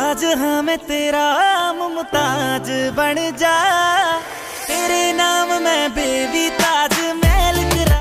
आज हाँ मैं तेरा मुमताज बन जा, तेरे